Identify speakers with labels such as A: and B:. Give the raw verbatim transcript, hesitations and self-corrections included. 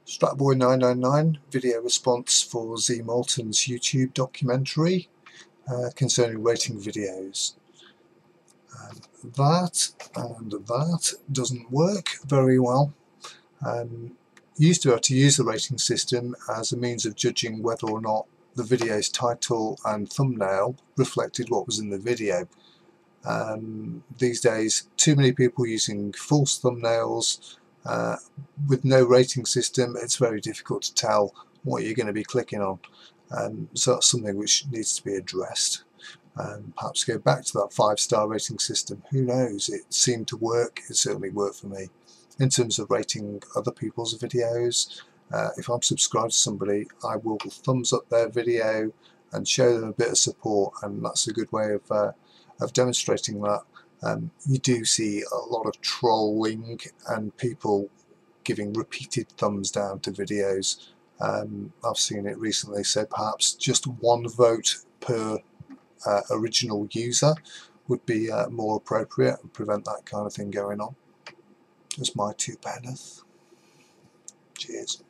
A: Stratboy nine nine nine video response for zmoulton's YouTube documentary uh, concerning rating videos. Um, that and that doesn't work very well. Um, used to be able to use the rating system as a means of judging whether or not the video's title and thumbnail reflected what was in the video. Um, these days, too many people using false thumbnails. Uh, with no rating system, it's very difficult to tell what you're going to be clicking on. Um, so that's something which needs to be addressed. Um, perhaps go back to that five-star rating system. Who knows? It seemed to work. It certainly worked for me. In terms of rating other people's videos, uh, if I'm subscribed to somebody, I will thumbs up their video and show them a bit of support, and that's a good way of uh, of demonstrating that. Um, you do see a lot of trolling and people giving repeated thumbs down to videos. Um, I've seen it recently, so perhaps just one vote per uh, original user would be uh, more appropriate and prevent that kind of thing going on. That's my two penneth. Cheers.